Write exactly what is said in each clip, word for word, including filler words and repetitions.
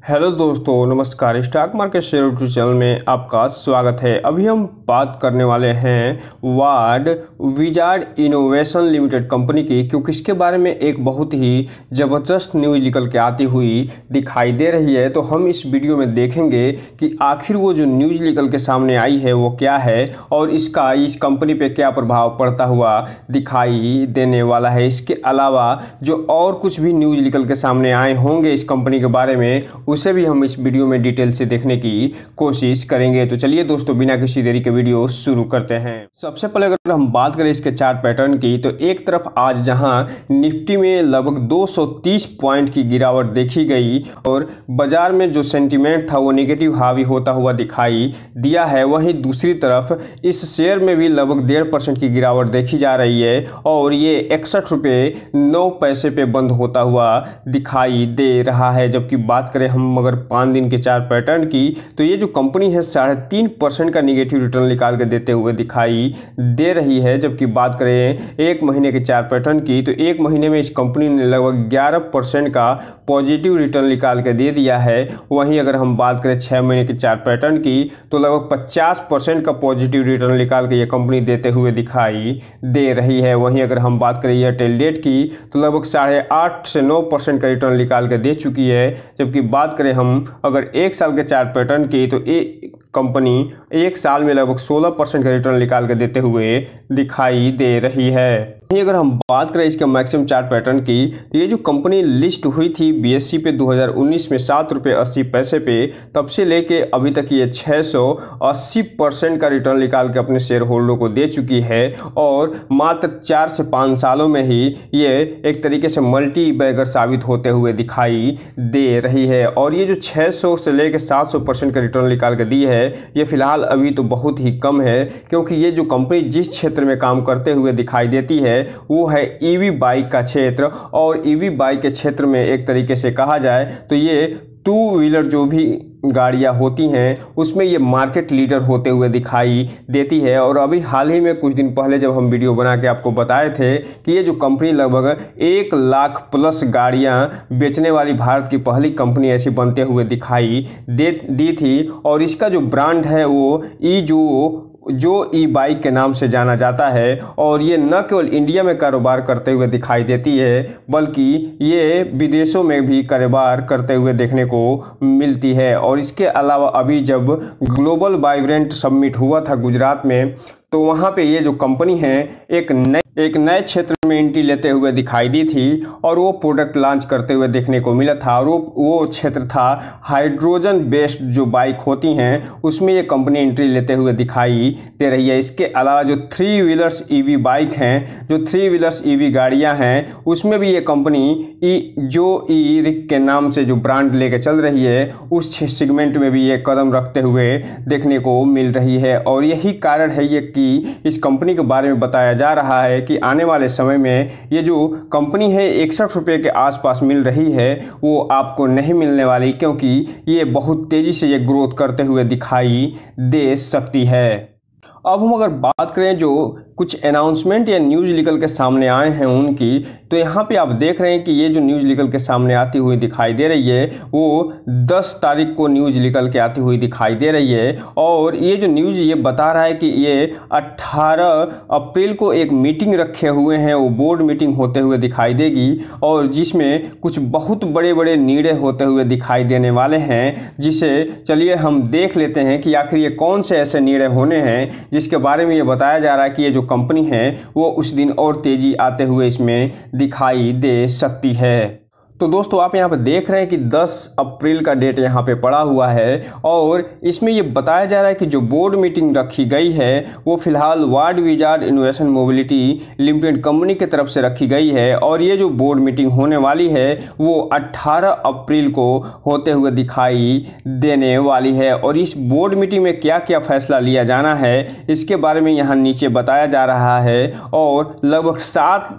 Hello दोस्तों, नमस्कार। Stock market share YouTube channel में आपका स्वागत है। अभी हम बात करने वाले हैं Ward Wizard innovation limited company की, क्योंकि इसके बारे में एक बहुत ही ज़बरदस्त न्यूज़ निकल के आती हुई दिखाई दे रही है। तो हम इस वीडियो में देखेंगे कि आखिर वो जो न्यूज़ निकल के सामने आई है वो क्या है और इसका इस कंपनी पे क्या प्रभाव पड़ता हुआ दिखाई देने वाला है। इसके अलावा जो और कुछ भी न्यूज़ निकल के सामने आए होंगे इस कंपनी के बारे में, उसे भी हम इस वीडियो में डिटेल से देखने की कोशिश करेंगे। तो चलिए दोस्तों, बिना किसी देरी के वीडियो शुरू करते हैं। सबसे पहले अगर हम बात करें इसके चार्ट पैटर्न की, तो एक तरफ आज जहां निफ्टी में लगभग दो सौ तीस पॉइंट की गिरावट देखी गई और बाजार में जो सेंटीमेंट था वो नेगेटिव हावी होता हुआ दिखाई दिया है, वहीं दूसरी तरफ इस शेयर में भी लगभग डेढ़ परसेंट की गिरावट देखी जा रही है और ये इकसठ रुपये नौ पैसे पे बंद होता हुआ दिखाई दे रहा है। जबकि बात करें हम अगर पाँच दिन के चार्ट पैटर्न की, तो ये जो कंपनी है साढ़े तीन परसेंट का निगेटिव रिटर्न निकाल के देते हुए दिखाई दे रही है। जबकि बात करें एक महीने के चार्ट पैटर्न की, तो एक महीने में इस कंपनी ने लगभग ग्यारह परसेंट का पॉजिटिव रिटर्न निकाल के दे दिया है। वहीं अगर हम बात करें छः महीने के चार्ट पैटर्न की, तो लगभग पचास परसेंट का पॉजिटिव रिटर्न निकाल के ये कंपनी देते हुए दिखाई दे रही है। वहीं अगर हम बात करें एयरटेल डेट की, तो लगभग साढ़े आठ से नौ परसेंट का रिटर्न निकाल के दे चुकी है। जबकि बात करें हम अगर एक साल के चार्ट पैटर्न की, तो एक कंपनी एक साल में लगभग सोलह परसेंट का रिटर्न निकाल के देते हुए दिखाई दे रही है। अगर हम बात करें इसके मैक्सिमम चार्ट पैटर्न की, तो ये जो कंपनी लिस्ट हुई थी बीएससी पे दो हज़ार उन्नीस में सात रुपये अस्सी पैसे पे, तब से लेके अभी तक ये छः सौ अस्सी परसेंट का रिटर्न निकाल के अपने शेयर होल्डर को दे चुकी है और मात्र चार से पाँच सालों में ही ये एक तरीके से मल्टी बैगर साबित होते हुए दिखाई दे रही है। और ये जो छः सौ से लेकर सात सौ परसेंट का रिटर्न निकाल के दी है, ये फिलहाल अभी तो बहुत ही कम है, क्योंकि ये जो कंपनी जिस क्षेत्र में काम करते हुए दिखाई देती है वो है ईवी बाइक का क्षेत्र। और ईवी बाइक के क्षेत्र में एक तरीके से कहा जाए तो ये टू व्हीलर जो भी गाड़ियाँ होती हैं उसमें ये मार्केट लीडर होते हुए दिखाई देती है। और अभी हाल ही में कुछ दिन पहले जब हम वीडियो बना के आपको बताए थे कि ये जो कंपनी लगभग एक लाख प्लस गाड़ियाँ बेचने वाली भारत की पहली कंपनी ऐसी बनते हुए दिखाई दे दी थी। और इसका जो ब्रांड है वो ई जो जो ई बाइक के नाम से जाना जाता है। और ये न केवल इंडिया में कारोबार करते हुए दिखाई देती है, बल्कि ये विदेशों में भी कारोबार करते हुए देखने को मिलती है। और इसके अलावा अभी जब ग्लोबल वाइब्रेंट समिट हुआ था गुजरात में, तो वहाँ पे ये जो कंपनी है एक नए एक नए क्षेत्र में एंट्री लेते हुए दिखाई दी थी और वो प्रोडक्ट लॉन्च करते हुए देखने को मिला था। और वो वो क्षेत्र था हाइड्रोजन बेस्ड जो बाइक होती हैं, उसमें ये कंपनी एंट्री लेते हुए दिखाई दे रही है। इसके अलावा जो थ्री व्हीलर्स ईवी बाइक हैं, जो थ्री व्हीलर्स ईवी गाड़ियां हैं, उसमें भी ये कंपनी ई जो ई रिक के नाम से जो ब्रांड लेके चल रही है, उस सेगमेंट में भी ये कदम रखते हुए देखने को मिल रही है। और यही कारण है ये कि इस कंपनी के बारे में बताया जा रहा है कि आने वाले समय में ये जो कंपनी है इकसठ रुपये के आसपास मिल रही है, वो आपको नहीं मिलने वाली, क्योंकि ये बहुत तेज़ी से ये ग्रोथ करते हुए दिखाई दे सकती है। अब हम अगर बात करें जो कुछ अनाउंसमेंट या न्यूज़ निकल के सामने आए हैं उनकी, तो यहाँ पे आप देख रहे हैं कि ये जो न्यूज़ निकल के सामने आती हुई दिखाई दे रही है वो दस तारीख को न्यूज़ निकल के आती हुई दिखाई दे रही है। और ये जो न्यूज़ ये बता रहा है कि ये अट्ठारह अप्रैल को एक मीटिंग रखे हुए हैं, वो बोर्ड मीटिंग होते हुए दिखाई देगी और जिसमें कुछ बहुत बड़े बड़े निर्णय होते हुए दिखाई देने वाले हैं, जिसे चलिए हम देख लेते हैं कि आखिर ये कौन से ऐसे निर्णय होने हैं जिसके बारे में ये बताया जा रहा है कि ये जो कंपनी है वो उस दिन और तेजी आते हुए इसमें दिखाई दे सकती है। तो दोस्तों, आप यहाँ पे देख रहे हैं कि दस अप्रैल का डेट यहाँ पे पड़ा हुआ है और इसमें ये बताया जा रहा है कि जो बोर्ड मीटिंग रखी गई है वो फिलहाल Ward Wizard innovation mobility limited company की तरफ से रखी गई है। और ये जो बोर्ड मीटिंग होने वाली है वो अट्ठारह अप्रैल को होते हुए दिखाई देने वाली है। और इस बोर्ड मीटिंग में क्या क्या फैसला लिया जाना है इसके बारे में यहाँ नीचे बताया जा रहा है। और लगभग सात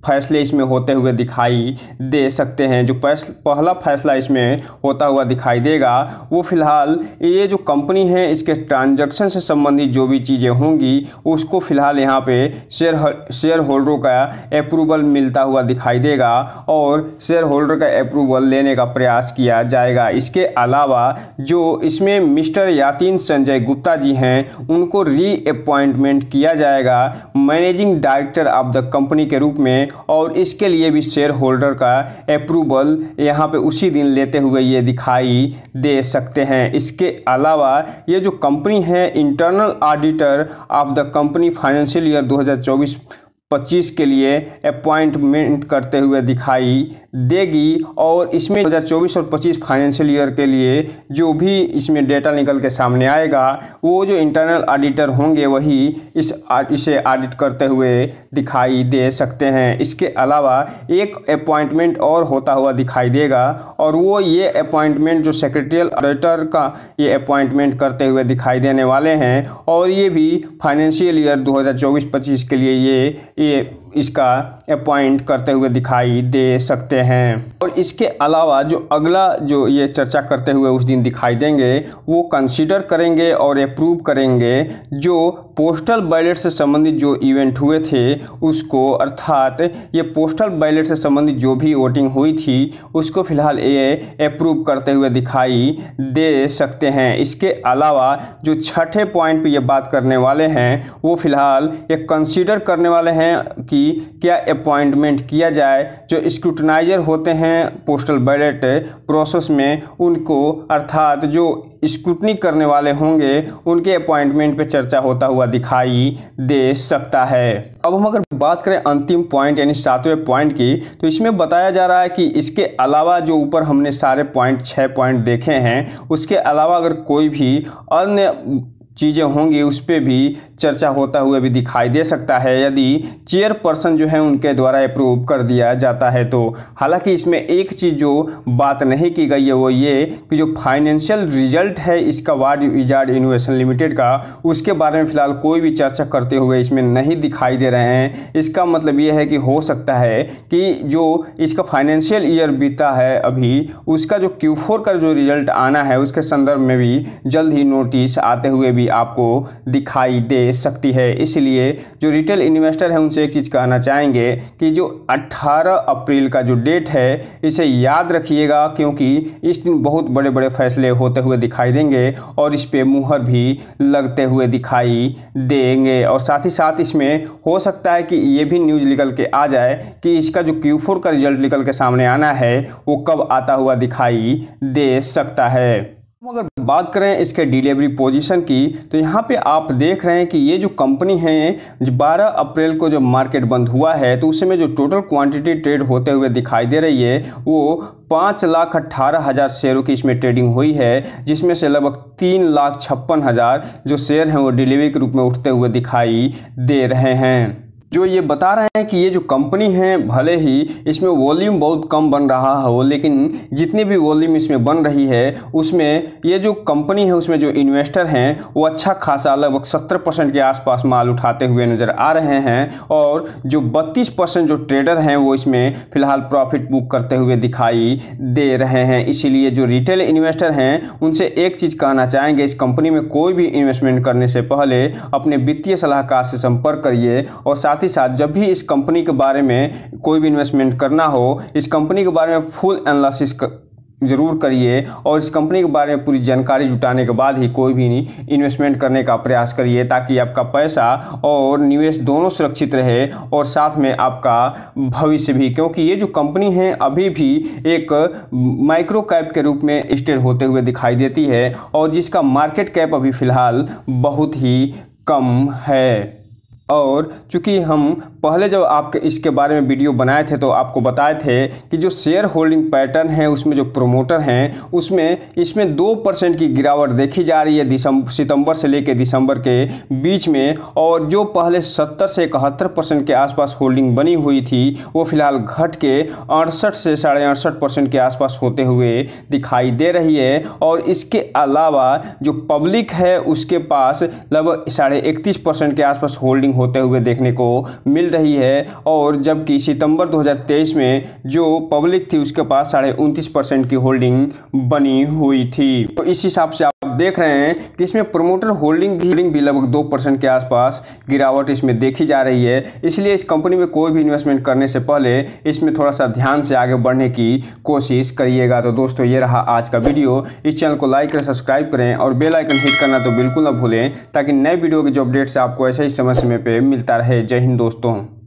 फैसले इसमें होते हुए दिखाई दे सकते हैं। जो पहला फैसला इसमें होता हुआ दिखाई देगा वो फ़िलहाल ये जो कंपनी है इसके ट्रांजैक्शन से संबंधित जो भी चीज़ें होंगी उसको फ़िलहाल यहाँ पे शेयर शेयर होल्डरों का अप्रूवल मिलता हुआ दिखाई देगा और शेयर होल्डर का अप्रूवल लेने का प्रयास किया जाएगा। इसके अलावा जो इसमें मिस्टर यातिन संजय गुप्ता जी हैं उनको रीअपॉइंटमेंट किया जाएगा managing director of the company के रूप में और इसके लिए भी शेयर होल्डर का अप्रूवल यहाँ पे उसी दिन लेते हुए ये दिखाई दे सकते हैं। इसके अलावा ये जो कंपनी है internal auditor of the company financial year दो हज़ार चौबीस पच्चीस के लिए अपॉइंटमेंट करते हुए दिखाई देगी और इसमें दो हज़ार चौबीस और पच्चीस फाइनेंशियल ईयर के लिए जो भी इसमें डेटा निकल के सामने आएगा वो जो इंटरनल ऑडिटर होंगे वही इस इसे ऑडिट करते हुए दिखाई दे सकते हैं। इसके अलावा एक अपॉइंटमेंट और होता हुआ दिखाई देगा और वो ये अपॉइंटमेंट जो सेक्रेटरियल ऑडिटर का ये अपॉइंटमेंट करते हुए दिखाई देने वाले हैं और ये भी फाइनेंशियल ईयर दो हज़ार चौबीस पच्चीस के लिए ये ये इसका अपॉइंट करते हुए दिखाई दे सकते हैं। और इसके अलावा जो अगला जो ये चर्चा करते हुए उस दिन दिखाई देंगे वो कंसीडर करेंगे और अप्रूव करेंगे जो पोस्टल बैलेट से संबंधित जो इवेंट हुए थे उसको, अर्थात ये पोस्टल बैलेट से संबंधित जो भी वोटिंग हुई थी उसको फिलहाल ये अप्रूव करते हुए दिखाई दे सकते हैं। इसके अलावा जो छठे पॉइंट पे ये बात करने वाले हैं वो फिलहाल ये कंसीडर करने वाले हैं कि क्या अपॉइंटमेंट किया जाए जो स्क्रूटनाइजर होते हैं पोस्टल बैलेट प्रोसेस में उनको, अर्थात जो स्क्रूटनी करने वाले होंगे उनके अपॉइंटमेंट पे चर्चा होता हुआ दिखाई दे सकता है। अब हम अगर बात करें अंतिम पॉइंट यानी सातवें पॉइंट की तो इसमें बताया जा रहा है कि इसके अलावा जो ऊपर हमने सारे पॉइंट छः पॉइंट देखे हैं उसके अलावा अगर कोई भी अन्य चीज़ें होंगी उस पर भी चर्चा होता हुआ भी दिखाई दे सकता है यदि चेयरपर्सन जो है उनके द्वारा अप्रूव कर दिया जाता है तो। हालांकि इसमें एक चीज़ जो बात नहीं की गई है वो ये कि जो फाइनेंशियल रिजल्ट है इसका वार्ड विजार्ड इनोवेशन लिमिटेड का उसके बारे में फ़िलहाल कोई भी चर्चा करते हुए इसमें नहीं दिखाई दे रहे हैं। इसका मतलब ये है कि हो सकता है कि जो इसका फाइनेंशियल ईयर बीता है अभी उसका जो क्यू फोर का जो रिजल्ट आना है उसके संदर्भ में भी जल्द ही नोटिस आते हुए भी आपको दिखाई दे सकती है। इसलिए जो रिटेल इन्वेस्टर है उनसे एक चीज़ कहना चाहेंगे कि जो अठारह अप्रैल का जो डेट है इसे याद रखिएगा क्योंकि इस दिन बहुत बड़े बड़े फैसले होते हुए दिखाई देंगे और इस पे मुहर भी लगते हुए दिखाई देंगे। और साथ ही साथ इसमें हो सकता है कि ये भी न्यूज़ निकल के आ जाए कि इसका जो क्यू फोर का रिजल्ट निकल के सामने आना है वो कब आता हुआ दिखाई दे सकता है। अगर बात करें इसके डिलीवरी पोजीशन की तो यहाँ पे आप देख रहे हैं कि ये जो कंपनी है जो बारह अप्रैल को जो मार्केट बंद हुआ है तो उसमें जो टोटल क्वांटिटी ट्रेड होते हुए दिखाई दे रही है वो पाँच लाख अट्ठारह हज़ार शेयरों की इसमें ट्रेडिंग हुई है जिसमें से लगभग तीन लाख छप्पन हज़ार जो शेयर हैं वो डिलीवरी के रूप में उठते हुए दिखाई दे रहे हैं। जो ये बता रहे हैं कि ये जो कंपनी है भले ही इसमें वॉल्यूम बहुत कम बन रहा हो लेकिन जितनी भी वॉल्यूम इसमें बन रही है उसमें ये जो कंपनी है उसमें जो इन्वेस्टर हैं वो अच्छा खासा लगभग सत्तर परसेंट के आसपास माल उठाते हुए नज़र आ रहे हैं और जो बत्तीस परसेंट जो ट्रेडर हैं वो इसमें फ़िलहाल प्रॉफिट बुक करते हुए दिखाई दे रहे हैं। इसीलिए जो रिटेल इन्वेस्टर हैं उनसे एक चीज़ कहना चाहेंगे, इस कंपनी में कोई भी इन्वेस्टमेंट करने से पहले अपने वित्तीय सलाहकार से संपर्क करिए और साथ ही साथ जब भी इस कंपनी के बारे में कोई भी इन्वेस्टमेंट करना हो इस कंपनी के बारे में फुल एनालिसिस ज़रूर करिए और इस कंपनी के बारे में पूरी जानकारी जुटाने के बाद ही कोई भी इन्वेस्टमेंट करने का प्रयास करिए ताकि आपका पैसा और निवेश दोनों सुरक्षित रहे और साथ में आपका भविष्य भी, क्योंकि ये जो कंपनी है अभी भी एक माइक्रो कैप के रूप में स्टेट होते हुए दिखाई देती है और जिसका मार्केट कैप अभी फ़िलहाल बहुत ही कम है। और चूँकि हम पहले जब आपके इसके बारे में वीडियो बनाए थे तो आपको बताए थे कि जो शेयर होल्डिंग पैटर्न है उसमें जो प्रोमोटर हैं उसमें इसमें दो परसेंट की गिरावट देखी जा रही है दिसंबर सितंबर से लेकर दिसंबर के बीच में और जो पहले सत्तर से इकहत्तर परसेंट के आसपास होल्डिंग बनी हुई थी वो फिलहाल घट के अड़सठ से साढ़े अड़सठ परसेंट के आसपास होते हुए दिखाई दे रही है। और इसके अलावा जो पब्लिक है उसके पास लगभग साढ़े इकतीस परसेंट के आसपास होल्डिंग होते हुए देखने को मिल रही है, और जबकि सितंबर दो हज़ार तेईस में जो पब्लिक थी उसके पास साढ़े उनतीस परसेंट की होल्डिंग बनी हुई थी। तो इस हिसाब से आप देख रहे हैं कि इसमें प्रोमोटर होल्डिंग भी, भी लगभग दो परसेंट के आसपास गिरावट इसमें देखी जा रही है। इसलिए इस कंपनी में कोई भी इन्वेस्टमेंट करने से पहले इसमें थोड़ा सा ध्यान से आगे बढ़ने की कोशिश करिएगा। तो दोस्तों ये रहा आज का वीडियो। इस चैनल को लाइक करें, सब्सक्राइब करें और बेल आइकन हिट करना तो बिल्कुल ना भूलें, ताकि नए वीडियो के जो अपडेट्स आपको ऐसे ही समय समय पे मिलता रहे। जय हिंद दोस्तों।